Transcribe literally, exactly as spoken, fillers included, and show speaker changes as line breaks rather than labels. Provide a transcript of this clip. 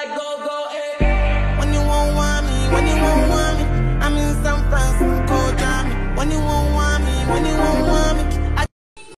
like go, go, eh. When you won't want me, when you won't want me, I'm in San Francisco, Jamie. When you won't want me, when you won't want me.